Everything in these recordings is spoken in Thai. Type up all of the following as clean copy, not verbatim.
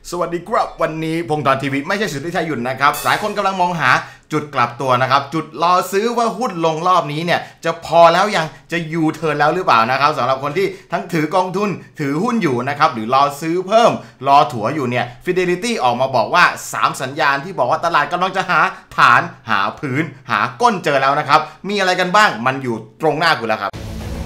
สวัสดีครับวันนี้พงศ์ธรทีวีไม่ใช่สุดที่ชัยหยุ่นนะครับหลายคนกำลังมองหาจุดกลับตัวนะครับจุดรอซื้อว่าหุ้นลงรอบนี้เนี่ยจะพอแล้วยังจะยูเทิร์นแล้วหรือเปล่านะครับสำหรับคนที่ทั้งถือกองทุนถือหุ้นอยู่นะครับหรือรอซื้อเพิ่มรอถัวอยู่เนี่ย Fidelity ออกมาบอกว่า3สัญญาณที่บอกว่าตลาดกำลังจะหาฐานหาพื้นหาก้นเจอแล้วนะครับมีอะไรกันบ้างมันอยู่ตรงหน้าคุณแล้วครับ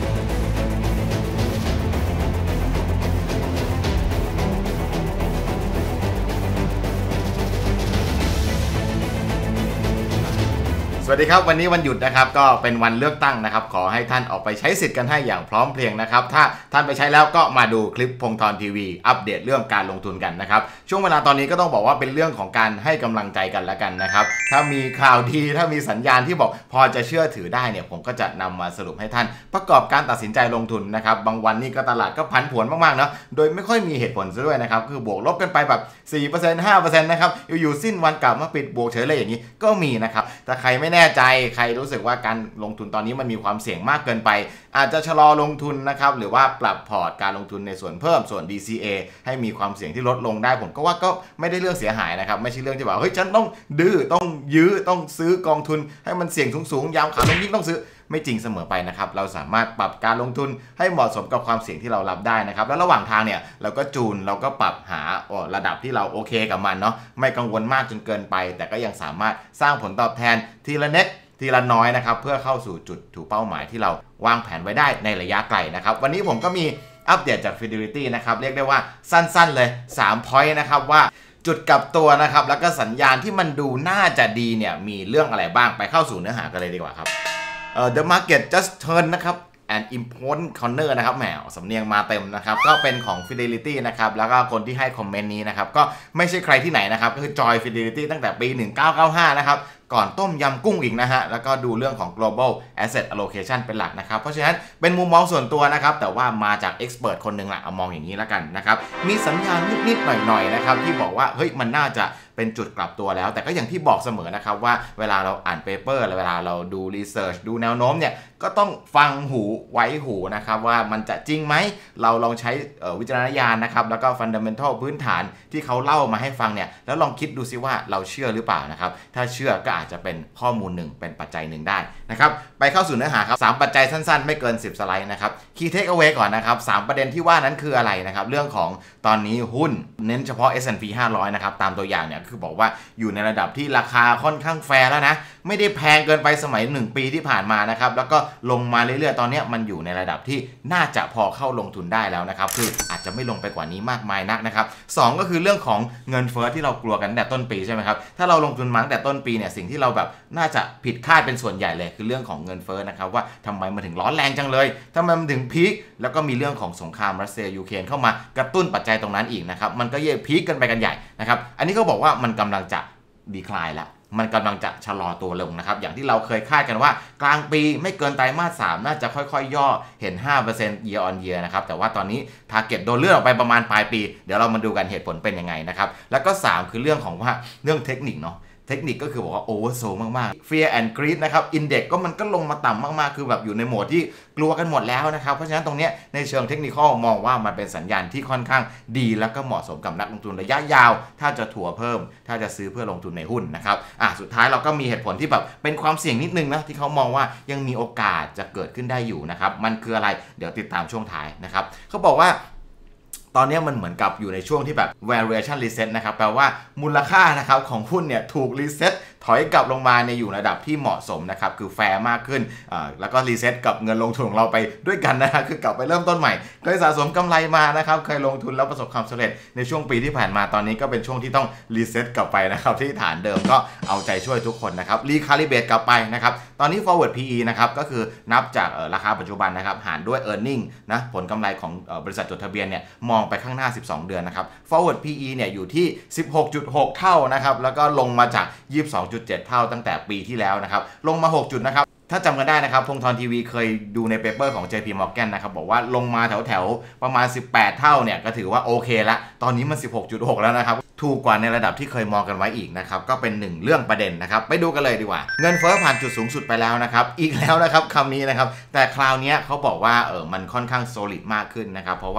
สวัสดีครับวันนี้วันหยุดนะครับก็เป็นวันเลือกตั้งนะครับขอให้ท่านออกไปใช้สิทธิ์กันให้อย่างพร้อมเพรียงนะครับถ้าท่านไปใช้แล้วก็มาดูคลิปพงศ์ธรทีวีอัปเดตเรื่องการลงทุนกันนะครับช่วงเวลาตอนนี้ก็ต้องบอกว่าเป็นเรื่องของการให้กำลังใจกันแล้วกันนะครับถ้ามีข่าวดีถ้ามีสัญญาณที่บอกพอจะเชื่อถือได้เนี่ยผมก็จะนำมาสรุปให้ท่านประกอบการตัดสินใจลงทุนนะครับบางวันนี่ก็ตลาดก็ผันผวนมากๆนะโดยไม่ค่อยมีเหตุผลซะด้วยนะครับคือบวกลบกันไปแบบ 4% 5% นะครับอยู่ๆสิ้นวันกลับมาปิดบวกเฉยเลยอย่างนี้ก็มีนะครับแต่ใครไม่แน่ใจใครรู้สึกว่าการลงทุนตอนนี้มันมีความเสี่ยงมากเกินไปอาจจะชะลอลงทุนนะครับหรือว่าปรับพอร์ตการลงทุนในส่วนเพิ่มส่วน DCA ให้มีความเสี่ยงที่ลดลงได้ผมก็ว่าก็ไม่ได้เรื่องเสียหายนะครับไม่ใช่เรื่องที่แบบเฮ้ยฉันต้องดื้อต้องยื้อต้องซื้อกองทุนให้มันเสี่ยงสูงๆยามขาลงยิ่งต้องซื้อไม่จริงเสมอไปนะครับเราสามารถปรับการลงทุนให้เหมาะสมกับความเสี่ยงที่เรารับได้นะครับแล้วระหว่างทางเนี่ยเราก็จูนเราก็ปรับหาระดับที่เราโอเคกับมันเนาะไม่กังวลมากจนเกินไปแต่ก็ยังสามารถสร้างผลตอบแทนทีละเน็ตทีละน้อยนะครับเพื่อเข้าสู่จุดถูกเป้าหมายที่เราวางแผนไว้ได้ในระยะไกลนะครับวันนี้ผมก็มีอัปเดตจาก Fidelity นะครับเรียกได้ว่าสั้นๆเลย3 point นะครับว่าจุดกลับตัวนะครับแล้วก็สัญญาณที่มันดูน่าจะดีเนี่ยมีเรื่องอะไรบ้างไปเข้าสู่เนื้อหากันเลยดีกว่าครับThe market just turn นะครับ an important corner นะครับแหมสำเนียงมาเต็มนะครับก็เป็นของ Fidelity นะครับแล้วก็คนที่ให้คอมเมนต์นี้นะครับก็ไม่ใช่ใครที่ไหนนะครับก็คือ Joy Fidelity ตั้งแต่ปี 1995 นะครับก่อนต้มยำกุ้งอีกนะฮะแล้วก็ดูเรื่องของ global asset allocation เป็นหลักนะครับเพราะฉะนั้นเป็นมุมมองส่วนตัวนะครับแต่ว่ามาจาก expert คนหนึ่งแหละเอามองอย่างนี้แล้วกันนะครับมีสัญญาณนิดๆหน่อยๆนะครับที่บอกว่าเฮ้ยมันน่าจะเป็นจุดกลับตัวแล้วแต่ก็อย่างที่บอกเสมอนะครับว่าเวลาเราอ่านเปเปอร์เวลาเราดูรีเสิร์ชดูแนวโน้มเนี่ยก็ต้องฟังหูไว้หูนะครับว่ามันจะจริงไหมเราลองใช้วิจารณญาณนะครับแล้วก็ฟันดัมเมนทัลพื้นฐานที่เขาเล่ามาให้ฟังเนี่ยแล้วลองคิดดูซิว่าเราเชื่อหรือเปล่านะครับถ้าเชื่อก็อาจจะเป็นข้อมูลหนึ่งเป็นปัจจัยหนึ่งได้นะครับไปเข้าสู่เนื้อหาครับ3ปัจจัยสั้นๆไม่เกิน10สไลด์นะครับคีย์เทคเอาไว้ก่อนนะครับ3ประเด็นที่ว่านั้นคืออะไรนะครับเรื่องของตอนนี้หุ้นเน้นเฉพาะ S&P 500นะครับตามตัวอย่างเนี่ยคือบอกว่าอยู่ในระดับที่ราคาค่อนข้างแฟร์แล้วนะไม่ได้แพงเกินไปสมัย1ปีที่ผ่านมานะครับแล้วก็ลงมาเรื่อยๆตอนนี้มันอยู่ในระดับที่น่าจะพอเข้าลงทุนได้แล้วนะครับคืออาจจะไม่ลงไปกว่านี้มากมายนักนะครับ2ก็คือเรื่องของเงินเฟ้อที่เรากลัวกันแต่ต้นปีใช่ไหมครับถ้าเราลงทุนมาตั้งแต่ต้นปีเนี่ยสิ่งที่เราแบบน่าจะผิดคาดเป็นส่วนใหญ่เลยคือเรื่องของเงินเฟ้อนะครับว่าทำไมมันถึงร้อนแรงจังเลยทำไมมันถึงพีคแล้วก็มีเรื่องของสงครามรัสเซียยูเครนเข้ามากระตุ้นปัจจัยตรงนั้นอีกนะครับมันก็เย่พีคกันไปกันใหญ่นะครับอันนี้ก็บอกว่ามันกำลังจะดีคลายแล้วมันกำลังจะชะลอตัวลงนะครับอย่างที่เราเคยคาดกันว่ากลางปีไม่เกินไตรมาส 3น่าจะค่อยๆย่อเห็น 5% year on year นะครับแต่ว่าตอนนี้ target โดนเลื่อนออกไปประมาณปลายปีเดี๋ยวเรามาดูกันเหตุผลเป็นยังไงนะครับแล้วก็3คือเรื่องของว่าเรื่องเทคนิคเนาะเทคนิคก็คือบอกว่าโอเวอร์โซลมากๆ Fear and Greed นะครับอินเด็กซ์ก็มันก็ลงมาต่ำมากๆคือแบบอยู่ในโหมดที่กลัวกันหมดแล้วนะครับเพราะฉะนั้นตรงนี้ในเชิงเทคนิคมองว่ามันเป็นสัญญาณที่ค่อนข้างดีแล้วก็เหมาะสมกับนักลงทุนระยะยาวถ้าจะถัวเพิ่มถ้าจะซื้อเพื่อลงทุนในหุ้นนะครับสุดท้ายเราก็มีเหตุผลที่แบบเป็นความเสี่ยงนิดนึงนะที่เขามองว่ายังมีโอกาสจะเกิดขึ้นได้อยู่นะครับมันคืออะไรเดี๋ยวติดตามช่วงท้ายนะครับเขาบอกว่าตอนนี้มันเหมือนกับอยู่ในช่วงที่แบบ valuation reset นะครับแปลว่ามูลค่านะครับของหุ้นเนี่ยถูก reset ถอยกลับลงมาในอยู่ระดับที่เหมาะสมนะครับคือแฟร์มากขึ้นแล้วก็รีเซ็ตกับเงินลงทุนของเราไปด้วยกันนะครับคือกลับไปเริ่มต้นใหม่เคยสะสมกำไรมานะครับเคยลงทุนแล้วประสบความสำเร็จในช่วงปีที่ผ่านมาตอนนี้ก็เป็นช่วงที่ต้องรีเซ็ตกลับไปนะครับที่ฐานเดิมก็เอาใจช่วยทุกคนนะครับรีคาลิเบรตกลับไปนะครับตอนนี้ forward PE นะครับก็คือนับจากราคาปัจจุบันนะครับหารด้วย earning นะผลกำไรของบริษัทจดทะเบียนเนี่ยมองไปข้างหน้า12เดือนนะครับ forward PE เนี่ยอยู่ที่ 16.6 เท่านะครับแล้วก็ลงมาจาก 22.7 เท่าตั้งแต่ปีที่แล้วนะครับลงมา6จุดนะครับถ้าจำกันได้นะครับพงศ์ธรทีวีเคยดูในเปเปอร์ของ JP Morgan นะครับบอกว่าลงมาแถวๆประมาณ18เท่าเนี่ยก็ถือว่าโอเคละตอนนี้มัน 16.6 แล้วนะครับถูกกว่าในระดับที่เคยมองกันไว้อีกนะครับก็เป็น1เรื่องประเด็นนะครับไปดูกันเลยดีกว่าเงินเฟ้อผ่านจุดสูงสุดไปแล้วนะครับอีกแล้วนะครับคำนี้นะครับแต่คราวนี้เขาบอกว่ามันค่อนข้าง solid มากขึ้นนะครับเพราะว่า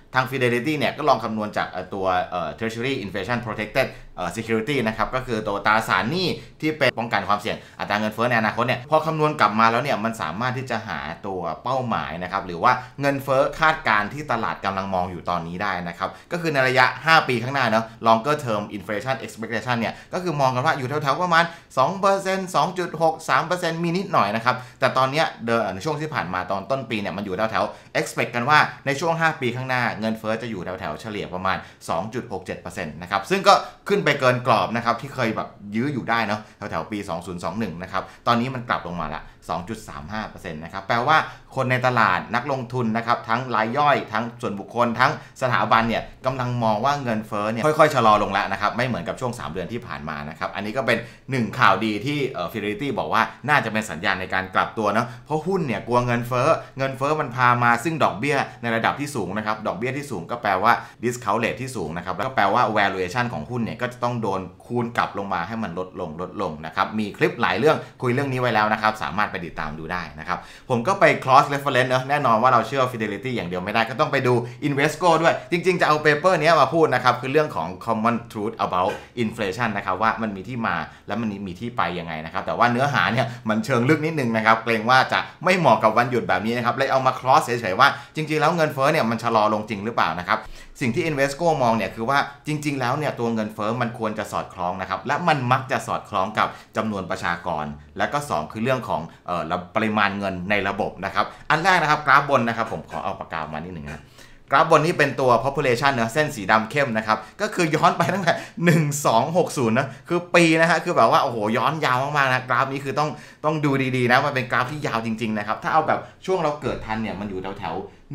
ทาง Fidelity เนี่ยก็ลองคำนวณจากตัวTreasury Inflation Protected Security นะครับก็คือตัวตราสารหนี้ที่เป็นป้องกันความเสี่ยงอัตราเงินเฟ้อในอนาคตเนี่ยพอคำนวณกลับมาแล้วเนี่ยมันสามารถที่จะหาตัวเป้าหมายนะครับหรือว่าเงินเฟ้อคาดการณ์ที่ตลาดกำลังมองอยู่ตอนนี้ได้นะครับก็คือในระยะ5ปีข้างหน้าเนาะ longer term inflation expectation เนี่ยก็คือมองกันว่าอยู่แถวๆประมาณ 2% 2.6 3% มีนิดหน่อยนะครับแต่ตอนนี้ในช่วงที่ผ่านมาตอนต้นปีเนี่ยมันอยู่แถวๆ expect กันว่าในช่วง5ปีข้างหน้าเงินเฟ้อจะอยู่แถวๆเฉลี่ยประมาณ 2.67% นะครับซึ่งก็ขึ้นไปเกินกรอบนะครับที่เคยแบบยื้ออยู่ได้เนาะแถวๆปี2021นะครับตอนนี้มันกลับลงมาละ 2.35% นะครับแปลว่าคนในตลาดนักลงทุนนะครับทั้งรายย่อยทั้งส่วนบุคคลทั้งสถาบันเนี่ยกำลังมองว่าเงินเฟ้อเนี่ยค่อยๆชะลอลงแล้วนะครับไม่เหมือนกับช่วง3เดือนที่ผ่านมานะครับอันนี้ก็เป็น1ข่าวดีที่Fidelity บอกว่าน่าจะเป็นสัญญาณในการกลับตัวเนาะเพราะหุ้นเนี่ยกลัวเงินเฟ้อมันพามาซึ่งดอกเบี้ยในระดับที่สูงนะครับดอกเบี้ยที่สูงก็แปลว่า discount rate ที่สูงนะครับแล้วก็แปลว่า valuation ของหุ้นเนี่ยก็จะต้องโดนคูณกลับลงมาให้มันลดลงนะครับมีคลิปหลายเรื่องคุยเรื่องนี้ไว้แล้วนะครับสามารถไปติดตามดูได้นะครับผมก็ไป cross reference แน่นอนว่าเราเชื่อ Fidelity อย่างเดียวไม่ได้ก็ต้องไปดู Invesco ด้วยจริงๆจะเอาเปเปอร์นี้มาพูดนะครับคือเรื่องของ common truth about inflation นะครับว่ามันมีที่มาและมันมีที่ไปยังไงนะครับแต่ว่าเนื้อหาเนี่ยมันเชิงลึกนิดนึงนะครับเกรงว่าจะไม่เหมาะกับวันหยุดแบบนี้นะครับเลยเอามา cross เฉยๆว่าจริงๆแล้วเงินเฟ้อเนี่ยมันชะลอลงจริงหรือเปล่านะครับสิ่งที่ Invesco มองเนี่ยคือว่าจริงๆแล้วเนี่ยตัวเงินเฟ้อมันควรจะสอดคล้องนะครับและมันมักจะสอดคล้องกับจำนวนประชากรและก็2คือเรื่องของปริมาณเงินในระบบนะครับอันแรกนะครับกราฟบนนะครับผมขอเอาปากกามานิดหนึ่งนะกราฟบนนี้เป็นตัว population เนอะเส้นสีดำเข้มนะครับก็คือย้อนไปตั้งแต่1260นะคือปีนะฮะคือแบบว่าโอ้โหย้อนยาวมากๆนะกราฟนี้คือต้องดูดีๆนะมันเป็นกราฟที่ยาวจริงๆนะครับถ้าเอาแบบช่วงเราเกิดทันเนี่ยมันอยู่แถว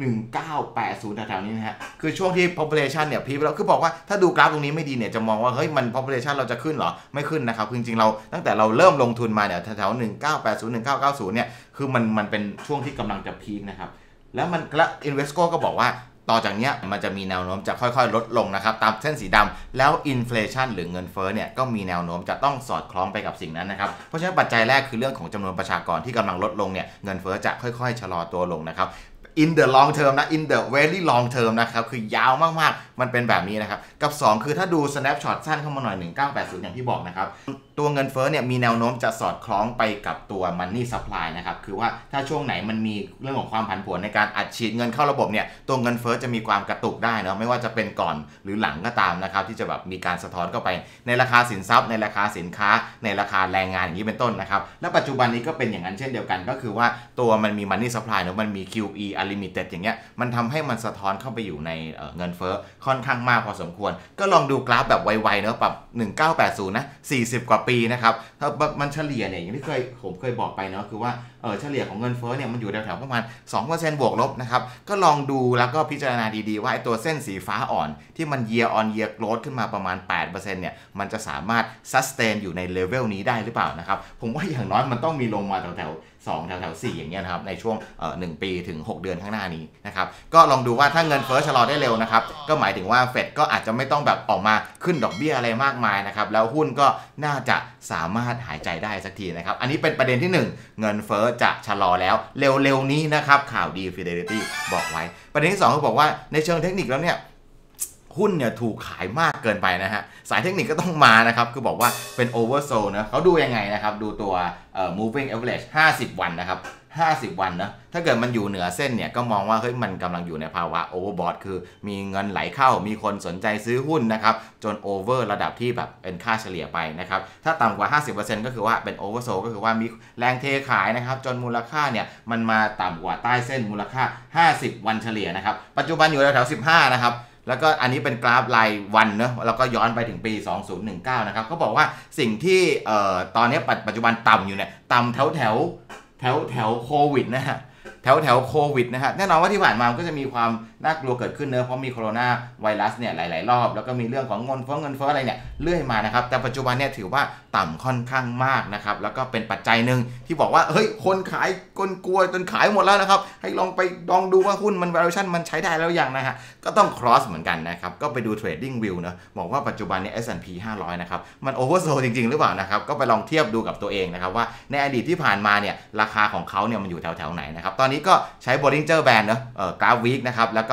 1980แถวๆนี้นะฮะคือช่วงที่ population เนี่ยพีคแล้วคือบอกว่าถ้าดูกราฟตรงนี้ไม่ดีเนี่ยจะมองว่าเฮ้ยมัน population เราจะขึ้นเหรอไม่ขึ้นนะครับจริงๆเราตั้งแต่เราเริ่มลงทุนมาเนี่ยแถวๆ1980 1990เนี่ยคือมันเป็นช่วงที่กำลังจะพีคนะครับแล้วInvesco ก็บอกว่าต่อจากนี้มันจะมีแนวโน้มจะค่อยๆลดลงนะครับตามเส้นสีดำแล้วอินเฟลชันหรือเงินเฟ้อเนี่ยก็มีแนวโน้มจะต้องสอดคล้องไปกับสิ่งนั้นนะครับเพราะฉะนั้นปัจจัยแรกคือเรื่องของจำนวนประชากรที่กำลังลดลงเนี่ยเงินเฟ้อจะค่อยๆชะลอตัวลงนะครับ in the long term นะ in the very long term นะครับคือยาวมากๆมันเป็นแบบนี้นะครับกับ2คือถ้าดู snapshot สั้นเข้ามาหน่อย1980อย่างที่บอกนะครับตัวเงินเฟ้อเนี่ยมีแนวโน้มจะสอดคล้องไปกับตัว money supply นะครับคือว่าถ้าช่วงไหนมันมีเรื่องของความผันผวนในการอัดฉีดเงินเข้าระบบเนี่ยตัวเงินเฟ้อจะมีความกระตุกได้นะไม่ว่าจะเป็นก่อนหรือหลังก็ตามนะครับที่จะแบบมีการสะท้อนเข้าไปในราคาสินทรัพย์ในราคาสินค้าในราคาแรงงานอย่างนี้เป็นต้นนะครับและปัจจุบันนี้ก็เป็นอย่างนั้นเช่นเดียวกันก็คือว่าตัวมันมี money supply นะมันมี QE unlimited อย่างเงี้ยมันทำให้มันสะท้อนเข้าไปอยู่ในเงินเฟ้อค่อนข้างมากพอสมควรก็ลองดูกราฟแบบไวๆเนอะปรับ1980นะ40กว่าปีนะครับถ้ามันเฉลี่ยเนี่ยอย่างที่ผมเคยบอกไปเนาะคือว่าเฉลี่ยของเงินเฟ้อเนี่ยมันอยู่แถวๆประมาณ 2% บวกลบนะครับก็ลองดูแล้วก็พิจารณาดีๆว่าไอ้ตัวเส้นสีฟ้าอ่อนที่มัน year on year growth ขึ้นมาประมาณ 8% เนี่ยมันจะสามารถ sustain อยู่ในเลเวลนี้ได้หรือเปล่านะครับผมว่าอย่างน้อยมันต้องมีลงมาแถว2แถว4อย่างเงี้ยนะครับในช่วง1ปีถึง6เดือนข้างหน้านี้นะครับก็ลองดูว่าถ้าเงินเฟ้อชะลอได้เร็วนะครับก็หมายถึงว่าเฟดก็อาจจะไม่ต้องแบบออกมาขึ้นดอกเบี้ยอะไรมากมายนะครับแล้วหุ้นก็น่าจะสามารถหายใจได้สักทีนะครับอันนี้เป็นประเด็นที่1เงินเฟ้อจะชะลอแล้วเร็วๆนี้นะครับข่าวดี Fidelity บอกไว้ประเด็นที่2เขาบอกว่าในเชิงเทคนิคแล้วเนี่ยหุ้นเนี่ยถูกขายมากเกินไปนะฮะสายเทคนิคก็ต้องมานะครับคือบอกว่าเป็น oversold นะเขาดูยังไงนะครับดูตัว moving average 50 วันนะครับ50 วันนะถ้าเกิดมันอยู่เหนือเส้นเนี่ยก็มองว่าเฮ้ยมันกำลังอยู่ในภาวะ overbought คือมีเงินไหลเข้ามีคนสนใจซื้อหุ้นนะครับจน over ระดับที่แบบเป็นค่าเฉลี่ยไปนะครับถ้าต่ำกว่า 50% ก็คือว่าเป็น oversold ก็คือว่ามีแรงเทขายนะครับจนมูลค่าเนี่ยมันมาต่ำกว่าใต้เส้นมูลค่า50 วันเฉลี่ยนะครับปัจจุบันอยู่แถวๆ15นะครับแล้วก็อันนี้เป็นกราฟรายวันเนอะแล้วก็ย้อนไปถึงปี2019นะครับเขาบอกว่าสิ่งที่ตอนนี้ปัจจุบันต่ำอยู่เนี่ยต่ำแถวโควิดนะฮะแถวโควิดนะฮะแน่นอนว่าที่ผ่านมาก็จะมีความน่ากลัวเกิดขึ้นเนอะเพราะมีโคโรนาไวรัสเนี่ยหลายๆรอบแล้วก็มีเรื่องของเงินเฟ้ออะไรเนี่ยเรื่อยมานะครับแต่ปัจจุบันเนี่ยถือว่าต่ำค่อนข้างมากนะครับแล้วก็เป็นปัจจัยหนึ่งที่บอกว่าเฮ้ยคนขายคนกลัวจนขายหมดแล้วนะครับให้ลองดูว่าหุ้นมัน valuation มันใช้ได้แล้วอย่างนะฮะก็ต้อง cross เหมือนกันนะครับก็ไปดู trading view นะบอกว่าปัจจุบันเนี่ย S&P 500นะครับมัน oversold จริงๆหรือเปล่านะครับก็ไปลองเทียบดูกับตัวเองนะครับว่าในอดีตที่ผ่านมาเนี่ยราคาของเขาเนี่ยมันอยู่แถวๆไหนนะครับตอนนี้ก็ใช้ Bollinger Band เนอะกราฟ week นะครับแล้วก็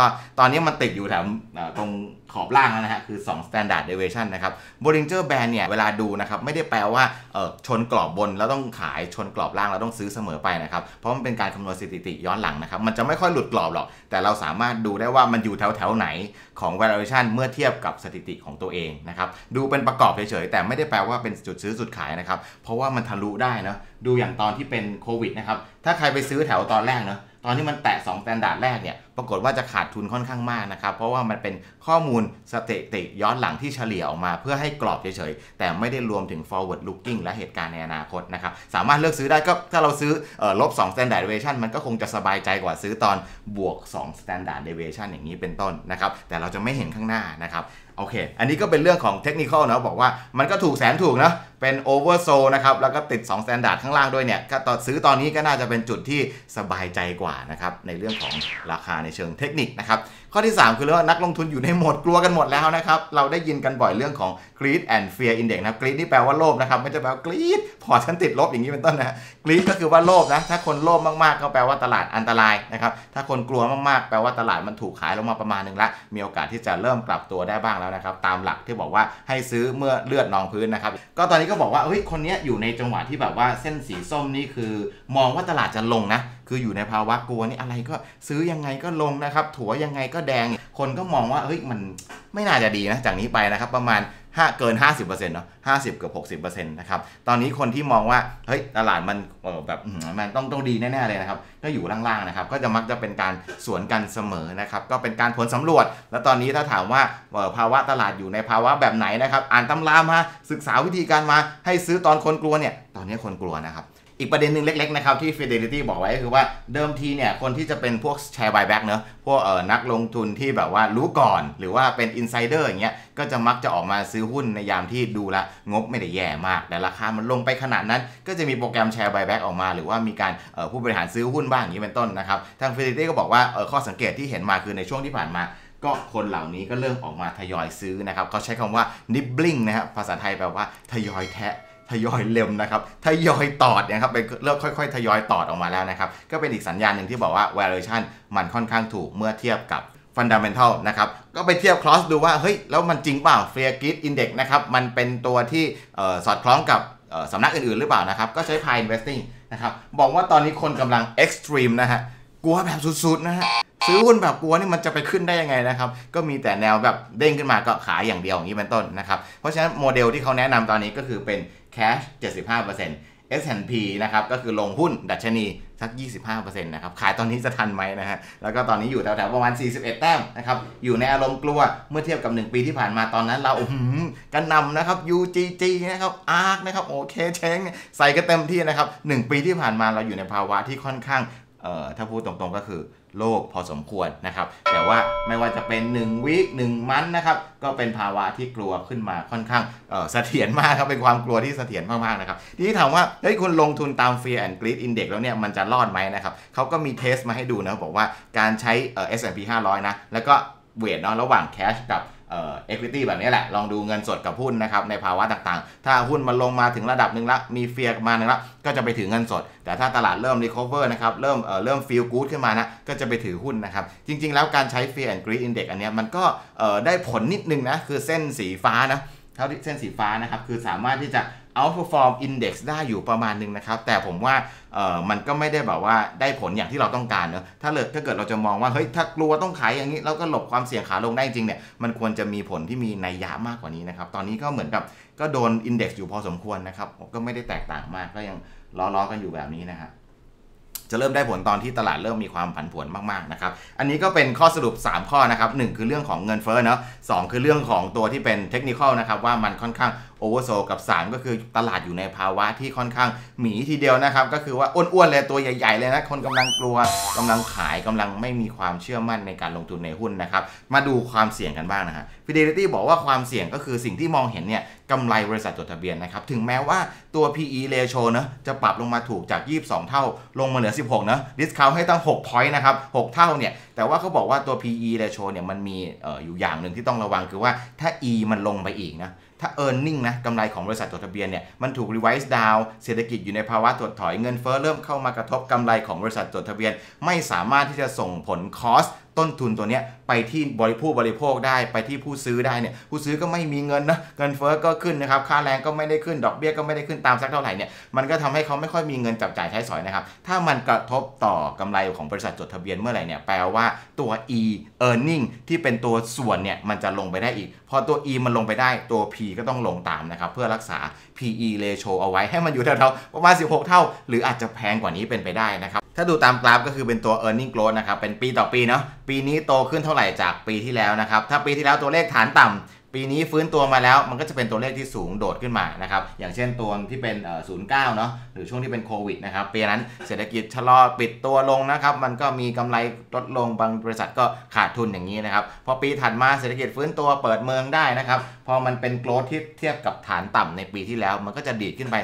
ก็ตอนนี้มันติดอยู่แถวตรงขอบล่างนะฮะคือ2 standard deviation นะครับ Bollinger Band เนี่ยเวลาดูนะครับไม่ได้แปลว่าชนกรอบบนแล้วต้องขายชนกรอบล่างแล้วต้องซื้อเสมอไปนะครับเพราะมันเป็นการคำนวณสถิติย้อนหลังนะครับมันจะไม่ค่อยหลุดกรอบหรอกแต่เราสามารถดูได้ว่ามันอยู่แถวไหนของ valuation เมื่อเทียบกับสถิติของตัวเองนะครับดูเป็นประกอบเฉยๆแต่ไม่ได้แปลว่าเป็นจุดซื้อจุดขายนะครับเพราะว่ามันทะลุได้นะดูอย่างตอนที่เป็นโควิดนะครับถ้าใครไปซื้อแถวตอนแรกเนาะตอนที่มันแตะ2 standard แรกเนี่ยปรากฏว่าจะขาดทุนค่อนข้างมากนะครับเพราะว่ามันเป็นข้อมูลสถิติย้อนหลังที่เฉลี่ยออกมาเพื่อให้กรอบเฉยๆแต่ไม่ได้รวมถึง forward looking และเหตุการณ์ในอนาคตนะครับสามารถเลือกซื้อได้ก็ถ้าเราซื้อลบ2 standard deviation มันก็คงจะสบายใจกว่าซื้อตอนบวก2 standard deviation อย่างนี้เป็นต้นนะครับแต่เราจะไม่เห็นข้างหน้านะครับโอเคอันนี้ก็เป็นเรื่องของเทคนิคนะบอกว่ามันก็ถูกแสนถูกนะเป็นโอเวอร์โซนะครับแล้วก็ติด2 standard ข้างล่างด้วยเนี่ยก็ตอนซื้อตอนนี้ก็น่าจะเป็นจุดที่สบายใจกว่านะครับในเรื่องของราคาในเชิงเทคนิคนะครับข้อที่3คือเรื่องว่านักลงทุนอยู่ในโหมดกลัวกันหมดแล้วนะครับเราได้ยินกันบ่อยเรื่องของ greed and fear index นะ greed นี่แปลว่าโลภนะครับไม่ใช่แปลว่า greed พอฉันติดลบอย่างนี้เป็นต้นนะ greed ก็คือว่าโลภนะถ้าคนโลภมากๆก็แปลว่าตลาดอันตรายนะครับถ้าคนกลัวมากๆแปลว่าตลาดมันถูกขายลงมาประมาณนึงละมีโอกาสที่จะเริ่มกลับตัวได้บ้างแล้วนะครับตามหลักที่บอกว่าให้ซื้อเมื่อเลือดนองพื้นนะครับก็ตอนนี้ก็บอกว่าเฮ้ยคนนี้อยู่ในจังหวะที่แบบว่าเส้นสีส้มนี่คือมองว่าตลาดจะลงนะคืออยู่ในภาวะกลัวนี่อะไรก็ซื้อยังไงก็ลงนะครับถัวยังไงก็แดงคนก็มองว่าเฮ้ยมันไม่น่าจะดีนะจากนี้ไปนะครับประมาณเกิน 50% เนาะ50เกือบ 60% นะครับตอนนี้คนที่มองว่าเฮ้ยตลาดมันแบบมันต้องดีแน่ๆเลยนะครับก็อยู่ล่างๆนะครับก็จะมักจะเป็นการสวนกันเสมอนะครับก็เป็นการผลสำรวจแล้วตอนนี้ถ้าถามว่าภาวะตลาดอยู่ในภาวะแบบไหนนะครับอ่านตำรามาศึกษาวิธีการมาให้ซื้อตอนคนกลัวเนี่ยตอนนี้คนกลัวนะครับอีกประเด็นหนึ่งเล็กๆนะครับที่ Fidelity บอกไว้ก็คือว่าเดิมทีเนี่ยคนที่จะเป็นพวกแชร์ buyback เนอะพวกนักลงทุนที่แบบว่ารู้ก่อนหรือว่าเป็น insider อย่างเงี้ยก็จะมักจะออกมาซื้อหุ้นในยามที่ดูแลงบไม่ได้แย่มากแต่ราคามันลงไปขนาดนั้นก็จะมีโปรแกรมแชร์ buyback ออกมาหรือว่ามีการผู้บริหารซื้อหุ้นบ้างอย่างนี้เป็นต้นนะครับทาง Fidelity ก็บอกว่าข้อสังเกตที่เห็นมาคือในช่วงที่ผ่านมาก็คนเหล่านี้ก็เริ่มออกมาทยอยซื้อนะครับเขาใช้คำว่า nibbling นะครับภาษาไทยแปลว่าทยอยแทะทยอยเล็มนะครับทยอยตอดนะครับเป็นเริ่มค่อยๆทยอยตอดออกมาแล้วนะครับก็เป็นอีกสัญญาณหนึ่งที่บอกว่า valuation มันค่อนข้างถูกเมื่อเทียบกับ fundamental นะครับก็ไปเทียบ cross ดูว่าเฮ้ยแล้วมันจริงเปล่า Fear Greed Index นะครับมันเป็นตัวที่สอดคล้องกับสำนักอื่นๆหรือเปล่านะครับก็ใช้ Pi Investing นะครับบอกว่าตอนนี้คนกำลัง extreme นะฮะกลัวแบบสุดๆนะฮะซื้อหุ้นแบบกลัวนี่มันจะไปขึ้นได้ยังไงนะครับก็มีแต่แนวแบบเด้งขึ้นมาก็ขายอย่างเดียวอย่างนี้เป็นต้นนะครับเพราะฉะนั้นโมเดลที่เขาแนะนำตอนนี้ก็คือเป็น cash 75% S&P นะครับก็คือลงหุ้นดัชนีสัก 25% นะครับขายตอนนี้จะทันไหมนะฮะแล้วก็ตอนนี้อยู่แถวๆประมาณ41 แต้มนะครับอยู่ในอารมณ์กลัวเมื่อเทียบกับ1 ปีที่ผ่านมาตอนนั้นเรากันนำนะครับ UGG นะครับ ARK นะครับโอเคเช้งใส่กันเต็มที่นะครับ1 ปีที่ผ่านมาเราอยู่ในภาวะที่ค่อนข้างถ้าพูดตรงๆก็คือโลกพอสมควรนะครับแต่ว่าไม่ว่าจะเป็น1 วีค 1 มันนะครับก็เป็นภาวะที่กลัวขึ้นมาค่อนข้างเสถียรมากครับเป็นความกลัวที่เสถียรมากๆนะครับทีนี้ถามว่าเฮ้ยคุณลงทุนตาม Fear and Greed Index แล้วเนี่ยมันจะรอดไหมนะครับเขาก็มีเทสมาให้ดูนะบอกว่าการใช้S&P 500นะแล้วก็เวทเนาะระหว่าง cash กับequity แบบนี้แหละลองดูเงินสดกับหุ้นนะครับในภาวะต่างๆถ้าหุ้นมันลงมาถึงระดับหนึ่งละมีเฟียร์มาหนึ่งละก็จะไปถือเงินสดแต่ถ้าตลาดเริ่ม recover นะครับเริ่ม feel good ขึ้นมานะก็จะไปถือหุ้นนะครับจริงๆแล้วการใช้ Fear and Greed Index อันนี้มันก็ได้ผลนิดนึงนะคือเส้นสีฟ้านะเท่าที่เส้นสีฟ้านะครับคือสามารถที่จะoutperform index ได้อยู่ประมาณนึงนะครับแต่ผมว่ามันก็ไม่ได้แบบว่าได้ผลอย่างที่เราต้องการเนอะถ้าเกิดเราจะมองว่าเฮ้ยถ้ากลัวต้องขายอย่างนี้แล้วก็หลบความเสี่ยงขาลงได้จริงเนี่ยมันควรจะมีผลที่มีนัยยะมากกว่านี้นะครับตอนนี้ก็เหมือนกับก็โดน index อยู่พอสมควรนะครับก็ไม่ได้แตกต่างมากก็ยังล้อกันอยู่แบบนี้นะครับจะเริ่มได้ผลตอนที่ตลาดเริ่มมีความผันผวนมากๆนะครับอันนี้ก็เป็นข้อสรุป3ข้อนะครับ1คือเรื่องของเงินเฟ้อเนาะ2คือเรื่องของตัวที่เป็นเทคนิคอลนะครับว่ามันค่อนข้างโอเวอร์โซกับ3ก็คือตลาดอยู่ในภาวะที่ค่อนข้างหมีทีเดียวนะครับก็คือว่าอ้วนๆเลยตัวใหญ่ๆเลยนะคนกำลังกลัวกำลังขายกำลังไม่มีความเชื่อมั่นในการลงทุนในหุ้นนะครับมาดูความเสี่ยงกันบ้างนะฮะ Fidelity บอกว่าความเสี่ยงก็คือสิ่งที่มองเห็นเนี่ยกำไรบริษัทจดทะเบียนนะครับถึงแม้ว่าตัว PE ratio นะจะปรับลงมาถูกจาก22เท่าลงมาเหลือ16นะ discount ให้ตั้ง6 point นะครับ6เท่าเนี่ยแต่ว่าเขาบอกว่าตัว PE ratio เนี่ยมันมีอยู่อย่างหนึ่งที่ต้องระวังคือว่าถ้า E มันลงไปอีกนะถ้า earning นะกำไรของบริษัทจดทะเบียนเนี่ยมันถูก revise down เศรษฐกิจอยู่ในภาวะถดถอยเงินเฟ้อเริ่มเข้ามากระทบกำไรของบริษัทจดทะเบียนไม่สามารถที่จะส่งผล cost ต้นทุนตัวเนี้ยไปที่ผู้บริโภคได้ไปที่ผู้ซื้อได้เนี่ยผู้ซื้อก็ไม่มีเงินนะเงินเฟ้อก็ขึ้นนะครับค่าแรงก็ไม่ได้ขึ้นดอกเบี้ยก็ไม่ได้ขึ้นตามสักเท่าไหร่เนี่ยมันก็ทำให้เขาไม่ค่อยมีเงินจับจ่ายใช้สอยนะครับถ้ามันกระทบต่อกำไรของบริษัทจดทะเบียนเมื่อไหร่เนี่ยแปลว่าตัว E earning ที่เป็นตัวส่วนเนี่ยมันจะลงไปได้อีกพอตัว E มันลงไปได้ตัว P ก็ต้องลงตามนะครับเพื่อรักษา PE ratio เอาไว้ให้มันอยู่แถวๆประมาณ16เท่าหรืออาจจะแพงกว่านี้เป็นไปได้นะครับถ้าดูตามกราฟก็คือเป็นตัว earning growth นะครับเป็นปีต่อปีเนาะปีนี้โตขึ้นเท่าไหร่จากปีที่แล้วนะครับถ้าปีที่แล้วตัวเลขฐานต่ำปีนี้ฟื้นตัวมาแล้วมันก็จะเป็นตัวเลขที่สูงโดดขึ้นมานะครับอย่างเช่นตัวที่เป็น09เนาะหรือช่วงที่เป็นโควิดนะครับปีนั้นเศรษฐกิจชะลอปิดตัวลงนะครับมันก็มีกำไรลดลงบางบริษัทก็ขาดทุนอย่างนี้นะครับพอปีถัดมาเศรษฐกิจฟื้นตัวเปิดเมืองได้นะครับพอมันเป็นโกรทที่เทียบกับฐานต่ำในปีที่แล้วมันก็จะดีดขึ้นไป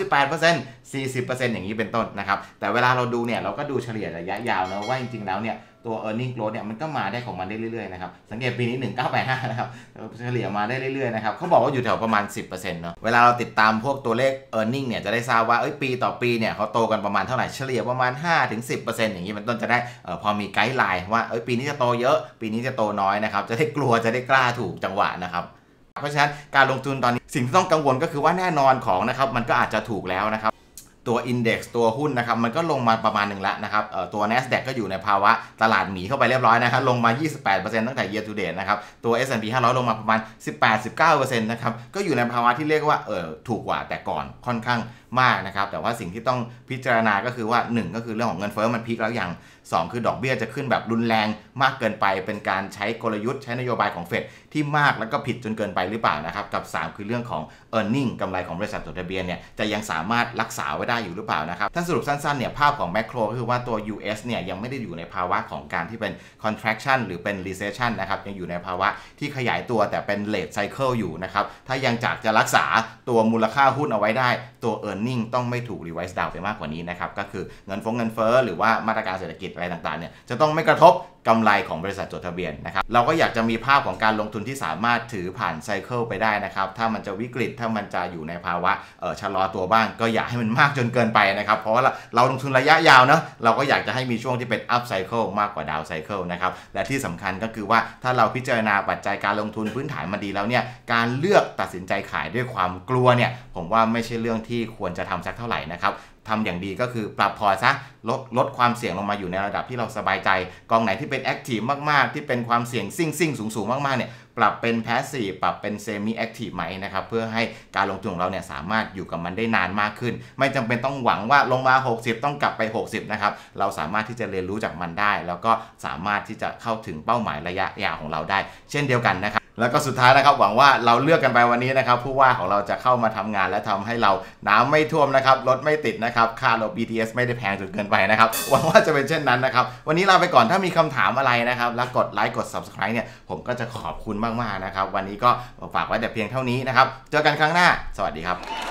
38% 40% อย่างนี้เป็นต้นนะครับแต่เวลาเราดูเนี่ยเราก็ดูเฉลี่ยระยะยาวนะว่าจริงๆแล้วเนี่ยตัว earning growth เนี่ยมันก็มาได้ของมันได้เรื่อยๆนะครับสังเกตปีนี้1985นะครับเฉลี่ยมาได้เรื่อยๆนะครับเขาบอกว่าอยู่แถวประมาณ 10% เนาะเวลาเราติดตามพวกตัวเลข earning เนี่ยจะได้ทราบว่าปีต่อปีเนี่ยเขาโตกันประมาณเท่าไหร่เฉลี่ยประมาณ 5-10% อย่างนี้เป็นต้นจะได้พอมีไกด์ไลน์ว่าปีนี้จะโตเยอะปีนี้จะโตน้อยนะครับจะได้กลัวจะได้กล้าถูกจังหวะนะครับเพราะฉะนั้นการลงทุนตอนนี้สิ่งที่ต้องกังวลก็คือว่าแน่นอนของนะครับมันก็อาจจะถูกแล้วนะครับตัว Index ตัวหุ้นนะครับมันก็ลงมาประมาณหนึ่งแล้วนะครับตัว NASDAQ ก็อยู่ในภาวะตลาดหมีเข้าไปเรียบร้อยนะครับลงมา 28% ตั้งแต่ year to date นะครับตัว S&P 500 ลงมาประมาณ 18-19% นะครับก็อยู่ในภาวะที่เรียกว่าถูกกว่าแต่ก่อนค่อนข้างมากนะครับแต่ว่าสิ่งที่ต้องพิจารณาก็คือว่า1ก็คือเรื่องของเงินเฟ้อมันพีคแล้วอย่าง2คือดอกเบี้ยจะขึ้นแบบรุนแรงมากเกินไปเป็นการใช้กลยุทธ์ใช้นโยบายของเฟดที่มากแล้วก็ผิดจนเกินไปหรือเปล่านะครับกับ3คือเรื่องของ earning กำไรของบริษัทจดทะเบียนเนี่ยจะยังสามารถรักษาไว้ได้อยู่หรือเปล่านะครับถ้าสรุปสั้นๆเนี่ยภาพของแมคโครก็คือว่าตัว US เนี่ยยังไม่ได้อยู่ในภาวะของการที่เป็น contraction หรือเป็น recession นะครับยังอยู่ในภาวะที่ขยายตัวแต่เป็น late cycle อยู่นะครับถ้ายังจะรักษาตัวมูลค่าหุ้นเอาไว้ได้ตัว earning ต้องไม่ถูก revise down ไปมากกว่านี้นะครับก็คือเงินเฟ้อหรือว่ามาตรการเศรษฐกิจอะไรต่างๆเนี่ยจะต้องไม่กระทบกำไรของบริษัทจดทะเบียนนะครับเราก็อยากจะมีภาพของการลงทุนที่สามารถถือผ่านไซเคิลไปได้นะครับถ้ามันจะวิกฤตถ้ามันจะอยู่ในภาวะชะลอตัวบ้างก็อย่าให้มันมากจนเกินไปนะครับเพราะว่าเราลงทุนระยะยาวเนาะเราก็อยากจะให้มีช่วงที่เป็นอัพไซเคิลมากกว่าดาวไซเคิลนะครับและที่สำคัญก็คือว่าถ้าเราพิจารณาปัจจัยการลงทุนพื้นฐานมาดีแล้วเนี่ยการเลือกตัดสินใจขายด้วยความกลัวเนี่ยผมว่าไม่ใช่เรื่องที่ควรจะทำสักเท่าไหร่นะครับทำอย่างดีก็คือปรับพอร์ตซะลดความเสี่ยงลงมาอยู่ในระดับที่เราสบายใจกองไหนที่เป็นแอคทีฟมากๆที่เป็นความเสี่ยงซิ่งสูงมากๆเนี่ยปรับเป็นแพสซีฟปรับเป็นเซมิแอคทีฟไหมนะครับเพื่อให้การลงทุนของเราเนี่ยสามารถอยู่กับมันได้นานมากขึ้นไม่จำเป็นต้องหวังว่าลงมา60ต้องกลับไป60นะครับเราสามารถที่จะเรียนรู้จากมันได้แล้วก็สามารถที่จะเข้าถึงเป้าหมายระยะยาวของเราได้เช่นเดียวกันนะครับแล้วก็สุดท้ายนะครับหวังว่าเราเลือกกันไปวันนี้นะครับผู้ว่าของเราจะเข้ามาทำงานและทำให้เราน้ำไม่ท่วมนะครับรถไม่ติดนะครับค่ารถ BTS ไม่ได้แพงจนเกินไปนะครับหวังว่าจะเป็นเช่นนั้นนะครับวันนี้ลาไปก่อนถ้ามีคำถามอะไรนะครับแล้วกดไลค์กด Subscribe เนี่ยผมก็จะขอบคุณมากๆนะครับวันนี้ก็ฝากไว้แต่เพียงเท่านี้นะครับเจอกันครั้งหน้าสวัสดีครับ